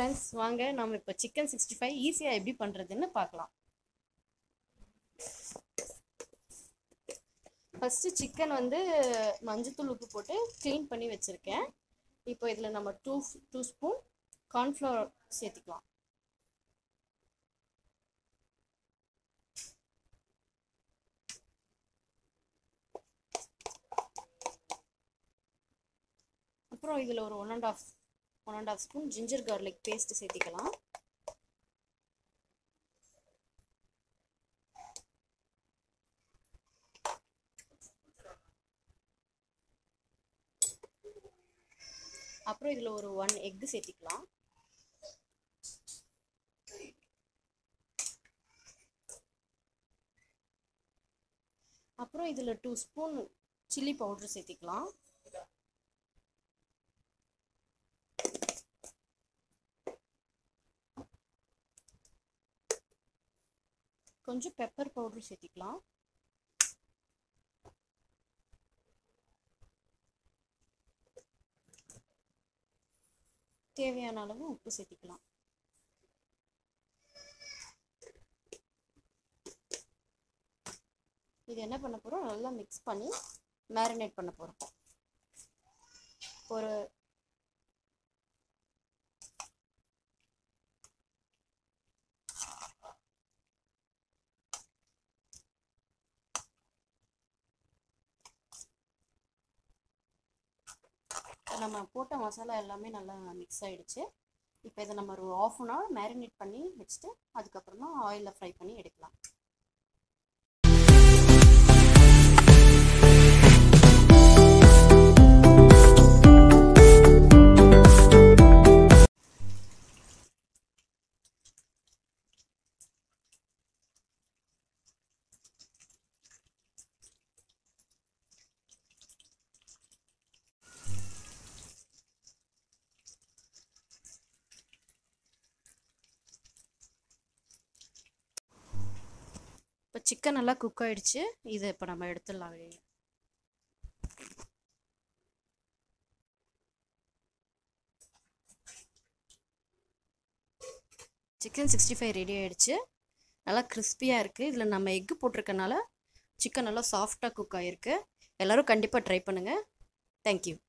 Friends, வாங்க நம்ம இப்போ சிக்கன் 65 ஈஸியாக எப்படி பண்ணுறதுன்னு பார்க்கலாம். ஃபஸ்ட்டு சிக்கன் வந்து மஞ்சத்தூள் உப்பு போட்டு க்ளீன் பண்ணி வச்சுருக்கேன். இப்போ இதில் நம்ம டூ ஸ்பூன் கார்ன்ஃப்ளவர் சேர்த்துக்கலாம். அப்புறம் இதில் ஒரு one and half spoon ginger garlic paste சேர்த்திக்கலாம். அப்புறம் இதில் ஒரு 1 எக் சேர்த்திக்கலாம். அப்புறம் இதில் 2 ஸ்பூன் சில்லி பவுடர் சேர்த்திக்கலாம். கொஞ்சம் பெப்பர் பவுடர் சேர்த்திக்கலாம். தேவையான அளவு உப்பு சேர்த்திக்கலாம். இது என்ன பண்ண போகிறோம், நல்லா மிக்ஸ் பண்ணி மேரினேட் பண்ண போகிறோம். ஒரு நம்ம போட்ட மசாலா எல்லாமே நல்லா மிக்ஸ் ஆகிடுச்சு. இப்போ இதை நம்ம ஒரு 1/2 அன் ஹவர் மேரினேட் பண்ணி வச்சுட்டு அதுக்கப்புறமா ஆயிலில் ஃப்ரை பண்ணி எடுக்கலாம். இப்போ சிக்கன் நல்லா குக் ஆகிடுச்சு. இதை இப்போ நம்ம எடுத்துடலாம் வெளியே. சிக்கன் 65 ரெடி ஆகிடுச்சு. நல்லா கிறிஸ்பியாக இருக்குது. இதில் நம்ம எக்கு போட்டிருக்கனால சிக்கன் நல்லா சாஃப்டாக குக் ஆகிருக்கு. எல்லோரும் கண்டிப்பாக ட்ரை பண்ணுங்கள். தேங்க்யூ.